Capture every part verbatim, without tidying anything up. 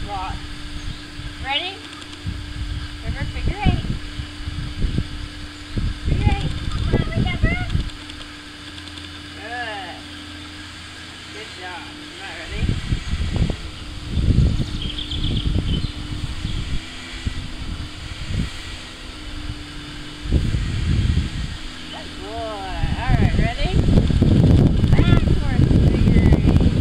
rock. Ready? River, figure eight. Figure eight. Come on, wake up, River. Good. Good job. All right, ready? Good boy. All right, ready? Backwards, figure eight.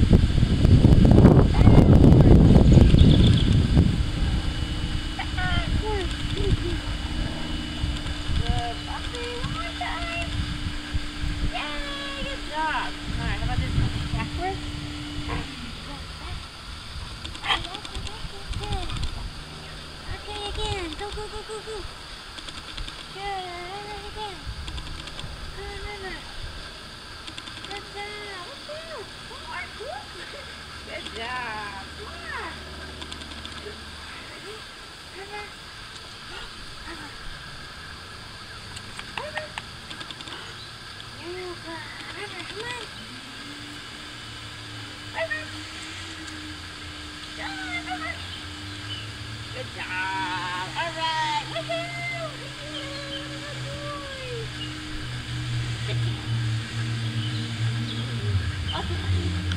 Backwards. Good puppy. One more time. Yay, good job. All right, how about this one? Backwards. Okay, again. Go, go, go, go, go. Good. Again. Good, good, good. Good job. Woo-hoo. One more. Woo. Good job. One more. Ready? Over. Over. Over. You go. Over. Come on. Over. Go, over. Good job. All right. Woohoo. Good boy. Good job. Okay.